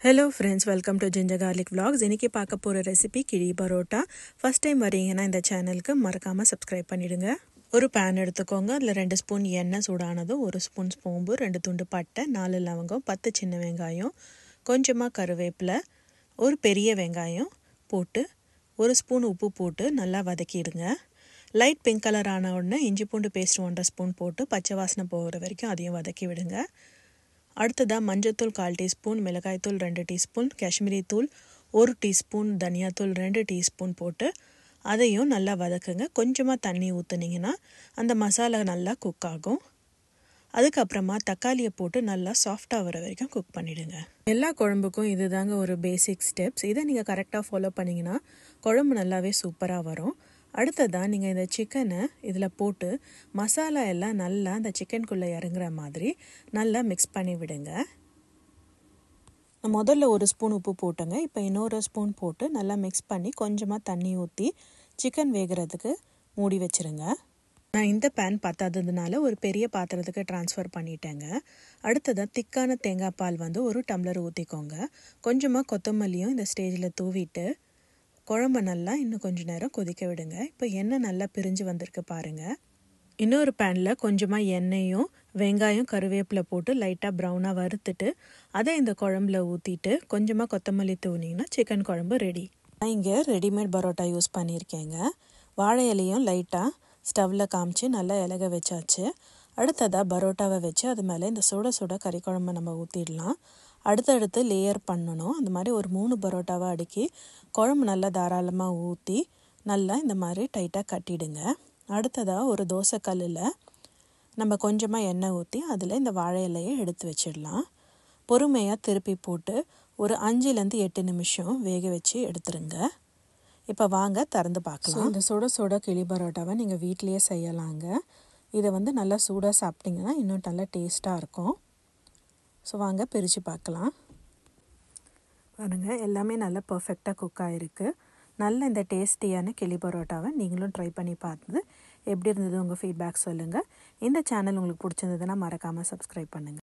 Hello friends, welcome to Ginger Garlic Vlogs. இன்னைக்கு பார்க்க போற ரெசிபி கிழி பரோட்டா. ஃபர்ஸ்ட் டைம் வரீங்கன்னா இந்த சேனலுக்கு மறக்காம சப்ஸ்கிரைப் பண்ணிடுங்க. ஒரு pan எடுத்துக்கோங்க. அதுல 2 ஸ்பூன் எண்ணெய் சூடானதும் 1 ஸ்பூன் சோம்பு, 2 துண்டு பட்டை, 4 லவங்கம், 10 சின்ன வெங்காயம், கொஞ்சமா கருவேப்பிலை, ஒரு பெரிய வெங்காயம் போட்டு 1 ஸ்பூன் உப்பு போட்டு நல்லா வதக்கிடுங்க. லைட் பிங்க் கலர் ஆன உடனே இஞ்சி பூண்டு பேஸ்ட் 1.5 ஸ்பூன் போட்டு பச்சை வாசனை போகிற வரைக்கும் அதையும் வதக்கி விடுங்க. அடுத்ததாக மஞ்சத்தூள் 1/4 டீஸ்பூன், மிளகாய்த்தூள் 2 டீஸ்பூன், காஷ்மீரி தூள் 1 டீஸ்பூன், தனியாத்தூள் 2 டீஸ்பூன் போட்டு அதையும் நல்லா வதக்குங்க. கொஞ்சமாக தண்ணி ஊற்றுனீங்கன்னா அந்த மசாலா நல்லா குக் ஆகும். அதுக்கப்புறமா தக்காளியை போட்டு நல்லா சாஃப்டாக வர வரைக்கும் குக் பண்ணிவிடுங்க. எல்லா குழம்புக்கும் இது தாங்க ஒரு பேசிக் ஸ்டெப்ஸ். இதை நீங்கள் கரெக்டாக ஃபாலோ பண்ணிங்கன்னா குழம்பு நல்லாவே சூப்பராக வரும். அடுத்ததாக நீங்கள் இந்த சிக்கனை இதில் போட்டு மசாலா எல்லாம் நல்லா அந்த சிக்கனுக்குள்ளே இறங்குற மாதிரி நல்லா மிக்ஸ் பண்ணி விடுங்க. நான் முதல்ல 1 ஸ்பூன் உப்பு போட்டேங்க. இப்போ இன்னொரு ஸ்பூன் போட்டு நல்லா மிக்ஸ் பண்ணி கொஞ்சமாக தண்ணி ஊற்றி சிக்கன் வேகிறதுக்கு மூடி வச்சுருங்க. நான் இந்த பேன் பத்தாததுனால ஒரு பெரிய பாத்திரத்துக்கு ட்ரான்ஸ்ஃபர் பண்ணிட்டேங்க. அடுத்ததாக திக்கான தேங்காய் பால் வந்து 1 டம்ளர் ஊற்றிக்கோங்க. கொஞ்சமாக கொத்தமல்லியும் இந்த ஸ்டேஜில் தூவிட்டு குழம்பு நல்லா இன்னும் கொஞ்சம் நேரம் கொதிக்க விடுங்க. இப்போ எண்ணெய் நல்லா பிரிஞ்சு வந்திருக்கு பாருங்கள். இன்னொரு பேனில் கொஞ்சமாக எண்ணெயும் வெங்காயம் கருவேப்பிலை போட்டு லைட்டாக ப்ரௌனாக வறுத்துட்டு அதை இந்த குழம்புல ஊற்றிட்டு கொஞ்சமாக கொத்தமல்லி தூவினீங்கன்னா சிக்கன் குழம்பு ரெடி. நான் இங்கே ரெடிமேட் பரோட்டா யூஸ் பண்ணியிருக்கேங்க. வாழை இலையும் லைட்டாக ஸ்டவ்வில் காமிச்சு நல்லா இலக வச்சாச்சு. அடுத்ததாக பரோட்டாவை வச்சு அது மேலே இந்த சுட சுட கறி குழம்பு நம்ம ஊற்றிடலாம். அடுத்தடுத்து லேயர் பண்ணணும். அந்த மாதிரி ஒரு 3 பரோட்டாவை அடுக்கி குழம்பு நல்லா தாராளமாக ஊற்றி நல்லா இந்த மாதிரி டைட்டாக கட்டிடுங்க. அடுத்ததாக ஒரு தோசைக்கல்லில் நம்ம கொஞ்சமாக எண்ணெய் ஊற்றி அதில் இந்த வாழை இலையை எடுத்து வச்சிடலாம். பொறுமையாக திருப்பி போட்டு ஒரு 5லேருந்து 8 நிமிஷம் வேக வச்சு எடுத்துருங்க. இப்போ வாங்க திறந்து பார்க்கலாம். இந்த சுட சுட கிளி பரோட்டாவை நீங்கள் வீட்டிலையே செய்யலாங்க. இதை வந்து நல்லா சூடாக சாப்பிட்டிங்கன்னா இன்னும் நல்லா டேஸ்ட்டாக இருக்கும். ஸோ வாங்க பிரித்து பார்க்கலாம். பாருங்கள், எல்லாமே நல்லா பர்ஃபெக்டாக குக் ஆகிருக்கு. நல்ல இந்த டேஸ்டியான கிளி பரோட்டாவை நீங்களும் ட்ரை பண்ணி பார்த்து எப்படி இருந்தது உங்கள் ஃபீட்பேக் சொல்லுங்கள். இந்த சேனல் உங்களுக்கு பிடிச்சிருந்ததுன்னா மறக்காமல் சப்ஸ்கிரைப் பண்ணுங்கள்.